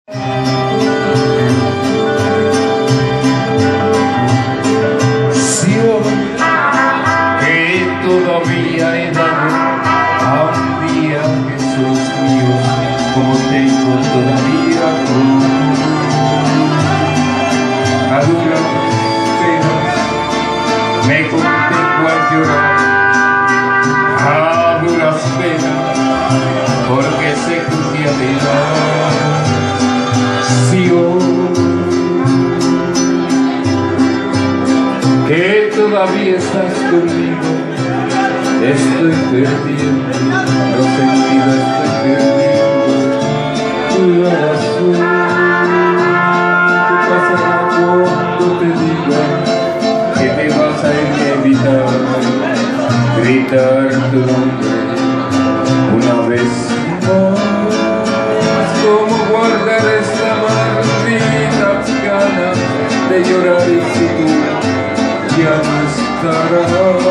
Si hoy que todavía he dado a un día, Jesús mío, como tengo todavía tú, a duras penas me contengo a llorar, a duras penas, porque sé que un día vendrá. Si hoy que todavía estás conmigo, estoy perdiendo los sentidos, estoy perdiendo la razón. ¿Qué pasará cuando te diga que te vas a evitar gritar tu nombre una vez más? ¿Cómo guardar esta maldita gana de llorar y si tú ya no estarás?